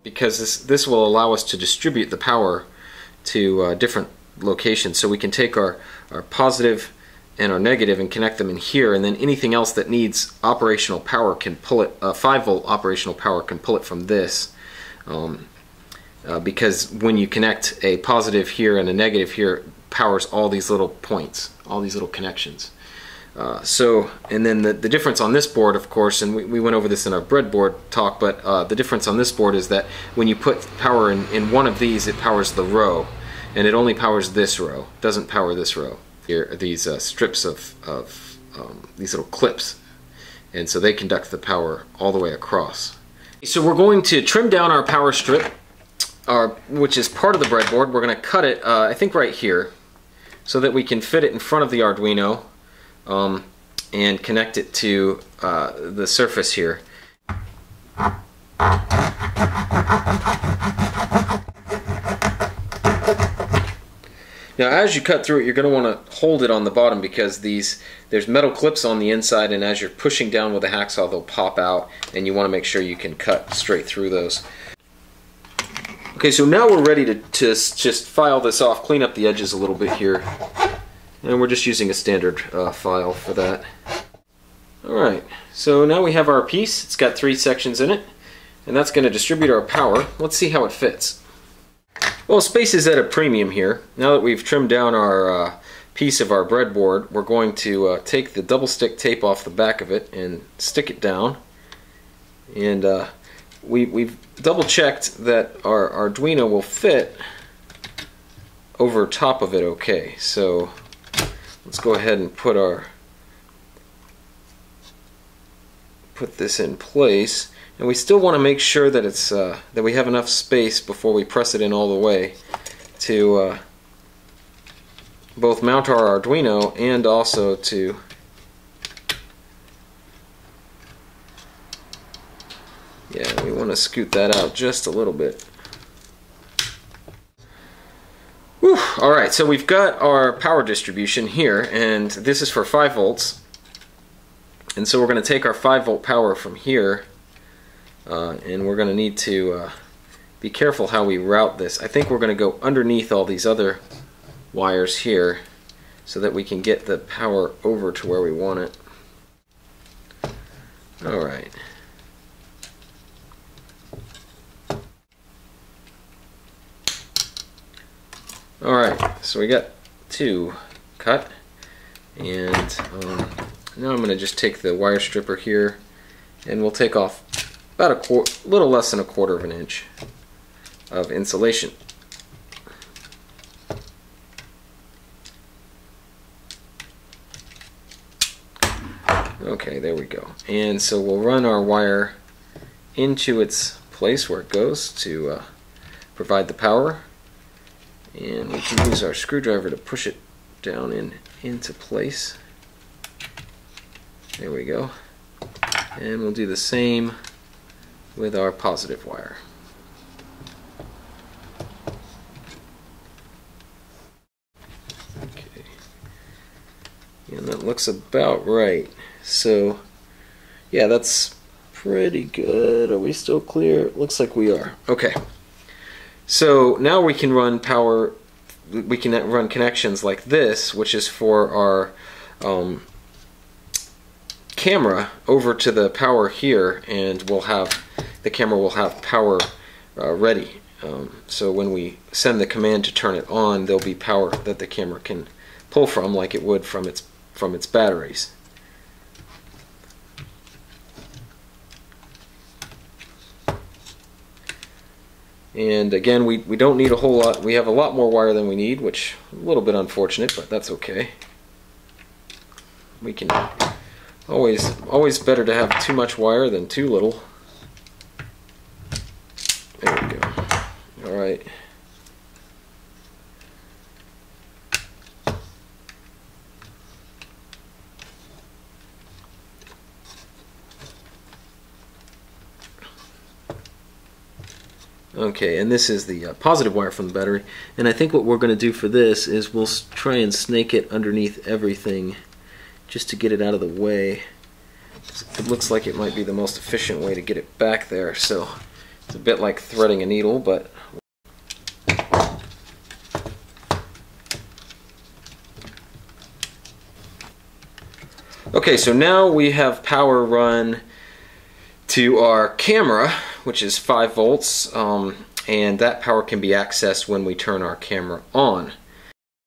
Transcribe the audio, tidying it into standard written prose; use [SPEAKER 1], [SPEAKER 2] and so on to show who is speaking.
[SPEAKER 1] because this will allow us to distribute the power to different locations. So we can take our positive and our negative and connect them in here, and then anything else that needs operational power can pull it, 5-volt operational power can pull it from this. Because when you connect a positive here and a negative here, it powers all these little points, all these little connections. And then the difference on this board, of course, and we went over this in our breadboard talk, but the difference on this board is that when you put power in one of these, it powers the row, and it only powers this row, doesn't power this row. Here are these strips of these little clips, and so they conduct the power all the way across. So we're going to trim down our power strip, which is part of the breadboard. We're going to cut it, I think right here, so that we can fit it in front of the Arduino and connect it to the surface here. Now as you cut through it, you're going to want to hold it on the bottom, because there's metal clips on the inside, and as you're pushing down with a hacksaw, they'll pop out, and you want to make sure you can cut straight through those. Okay, so now we're ready to just file this off, clean up the edges a little bit here. And we're just using a standard file for that. Alright, so now we have our piece. It's got 3 sections in it, and that's going to distribute our power. Let's see how it fits. Well, space is at a premium here. Now that we've trimmed down our piece of our breadboard, we're going to take the double stick tape off the back of it and stick it down. And we've double checked that our Arduino will fit over top of it okay. So let's go ahead and put this in place, and we still want to make sure that it's that we have enough space before we press it in all the way to both mount our Arduino and also to we want to scoot that out just a little bit. Alright, so we've got our power distribution here, and this is for 5 volts. And so we're going to take our 5-volt power from here, and we're going to need to be careful how we route this. I think we're going to go underneath all these other wires here so that we can get the power over to where we want it. Alright. Alright, so we got 2 cut, and now I'm going to just take the wire stripper here, and we'll take off about a little less than 1/4 of an inch of insulation. Okay, there we go. And so we'll run our wire into its place where it goes to provide the power. And we can use our screwdriver to push it down into place. There we go. And we'll do the same with our positive wire. Okay. And that looks about right. So, yeah, that's pretty good. Are we still clear? Looks like we are. Okay. So now we can run power, we can run connections like this, which is for our camera over to the power here, and the camera will have power ready. So when we send the command to turn it on, there'll be power that the camera can pull from, like it would from its batteries. And again, we don't need a whole lot. We have a lot more wire than we need, which is a little bit unfortunate, but that's okay. We can always better to have too much wire than too little. There we go. All right. Okay, and this is the positive wire from the battery, and I think what we're going to do for this is we'll try and snake it underneath everything just to get it out of the way. It looks like it might be the most efficient way to get it back there, so It's a bit like threading a needle, but okay, so now we have power run to our camera, which is 5 volts, and that power can be accessed when we turn our camera on.